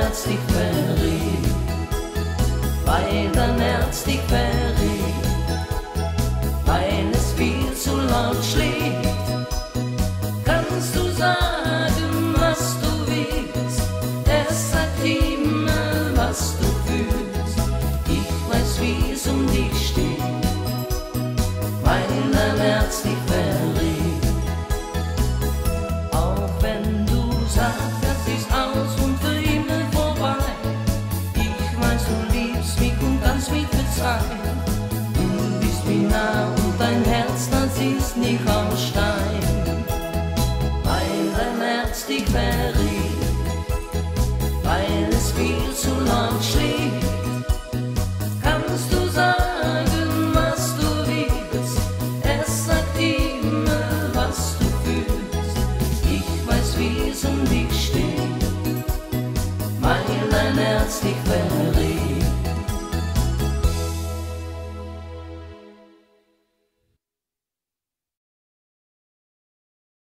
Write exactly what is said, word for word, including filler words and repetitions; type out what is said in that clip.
Herz dich verrät, weil dein Herz dich verrät, weil es viel zu laut schlägt. Kannst du sagen, was du willst, es sagt immer, was du fühlst. Ich weiß, wie es um dich steht, weil dein Herz dich verrät. Auch wenn du sagst, das ist aus und für immer vorbei, ich weiß, du liebst mich und kannst mich verzeihen. Du bist mir nah und dein Herz, das ist nicht aus Stein, weil dein Herz dich verrät, weil es viel zu laut schlägt. Kannst du sagen, was du willst, es sagt immer, was du fühlst. Ich weiß, wie es um dich steht, weil dein Herz dich verrät.